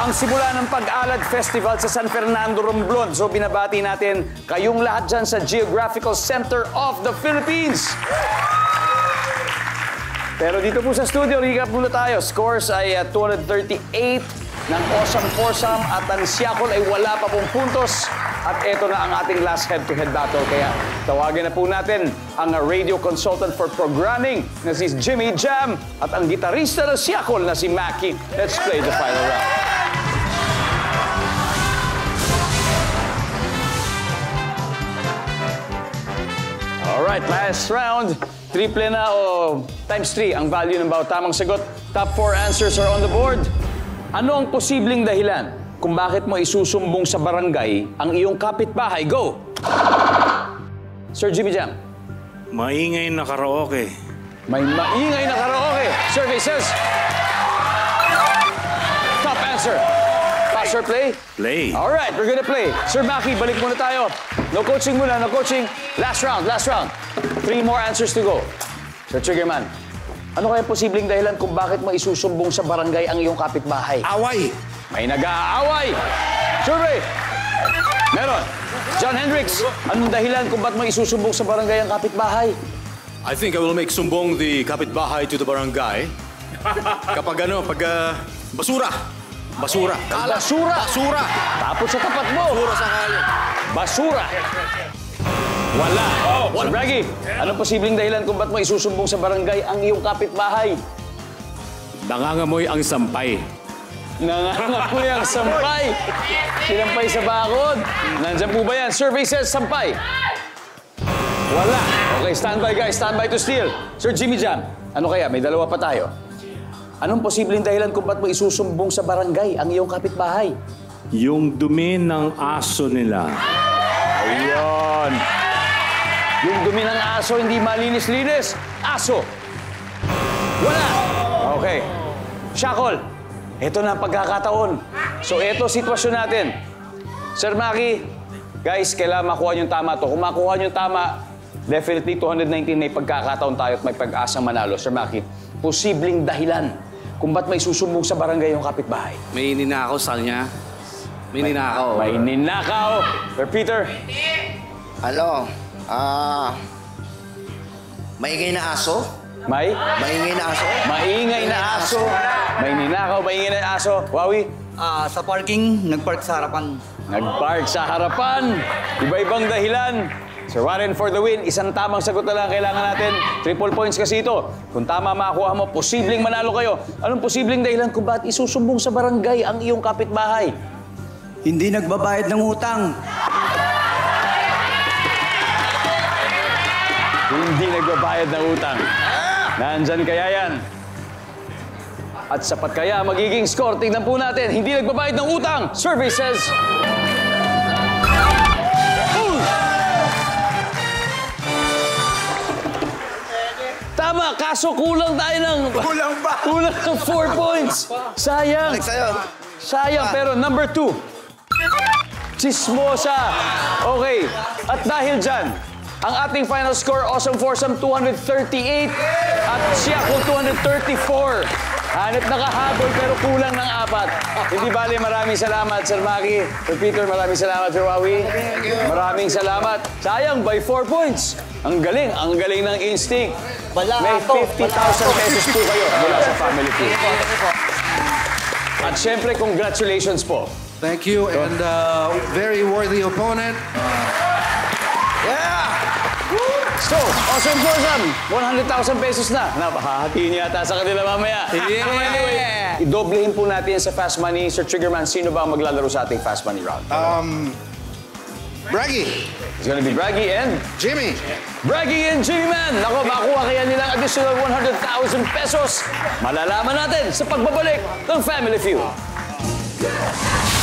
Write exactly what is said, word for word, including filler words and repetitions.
ang simula ng Pag-alad Festival sa San Fernando, Romblon. So binabati natin kayong lahat dyan sa Geographical Center of the Philippines. Pero dito po sa studio, recap muna tayo. Scores ay uh, two thirty-eight ng Awesome Foursome at ang Siakol ay wala pa pong puntos. At ito na ang ating last head-to-head battle. Kaya tawagin na po natin ang radio consultant for programming na si Jimmy Jam at ang gitarista ng Siakol na si Mackie. Let's play the final round. Alright, last round. Triple na o times three ang value ng bawat tamang sagot. Top four answers are on the board. Ano ang posibleng dahilan kung bakit mo isusumbong sa barangay ang iyong kapitbahay? Go! Sir Jimmy Jam. Maingay na karaoke. May maingay na karaoke. Survey says. Top answer. Pass or play? Play. Alright, we're gonna play. Sir Mackie, balik muna tayo. No coaching muna, no coaching. Last round, last round. Three more answers to go. Sir Triggerman, ano kaya posibleng dahilan kung bakit mo isusumbong sa barangay ang iyong kapitbahay? Away. May nag-aaway. Survey. Meron. John Hendricks, anong dahilan kung bakit mo isusumbong sa barangay ang kapitbahay? I think I will make sumbong the kapitbahay to the barangay. Kapag ano, pag uh, basura. Basura. Kalat. Basura. Basura. Tapos sa tapat mo. Basura sa kalye. Basura. Wala. Oh, wala. Braggy, anong posibleng dahilan kung bakit mo isusumbong sa barangay ang iyong kapitbahay? Nangangamoy ang sampay. Nangangamoy ang sampay. Sinampay sa bakod. Nandiyan po ba yan? Survey says sampay. Wala. Okay, standby guys. Standby to steal. Sir Jimmy Jam, ano kaya? May dalawa pa tayo. Anong posibleng dahilan kung ba't mo isusumbong sa barangay ang iyong kapitbahay? Yung dumi ng aso nila. Ayun. Yung dumi ng aso, hindi malinis-linis. Aso. Wala. Okay. Siakol, ito na ang pagkakataon. So, ito sitwasyon natin. Sir Mackie, guys, kailangan makuha niyong tama to. Kung makuha niyong tama, definitely two nineteen may pagkakataon tayo at may pag-asang manalo. Sir Mackie, posibleng dahilan kung ba't may susumbong sa barangay yung kapitbahay. May ninakaw sa kanya. May ninakaw. May ninakaw. Sir Peter. Ano? Ah... maingay na aso? May? Maingay na aso? Maingay na aso. May ninakaw, maingay na aso. Wawi? Ah, sa parking, nagpark sa harapan. Nagpark sa harapan. Iba-ibang dahilan. Sir Warren for the win. Isang tamang sagot na lang kailangan natin. Triple points kasi ito. Kung tama makakuha mo, posibleng manalo kayo. Anong posibleng dahilan kung bakit isusumbong sa barangay ang iyong kapitbahay? Hindi nagbabayad ng utang. Hindi nagbabayad ng utang. Nandyan kaya yan? At sapat kaya magiging score? Tingnan po natin. Hindi nagbabayad ng utang. Survey says... Tama, kaso kulang tayo ng... Kulang ba? Kulang ng four points. Sayang. Balik sa'yo. Sayang, pero number two. Chismosa. Okay. At dahil dyan, ang ating final score, Awesome Foursome two thirty-eight at Siakol two thirty-four. Hanip nakahabol pero kulang ng apat. Hindi bali, maraming salamat, Sir Mackie. Sir Peter, maraming salamat, Sir Wawi. Maraming salamat. Sayang, by four points. Ang galing, ang galing ng instinct. May fifty thousand pesos po kayo mula sa family po. At syempre, congratulations po. Thank you, and uh, very worthy opponent. Yeah! So, Awesome Foursome, one hundred thousand pesos na. Napakahatiin niya yata sa kanila mamaya. Yeah! Anyway, idoblehin po natin sa Fast Money. Sir Triggerman, sino ba ang maglalaro sa ating Fast Money round? Um, Braggy. It's gonna be Braggy and... Jimmy. Braggy and Jimmy Man! Nako, makuha kaya nilang additional one hundred thousand pesos. Malalaman natin sa pagbabalik ng Family Feud.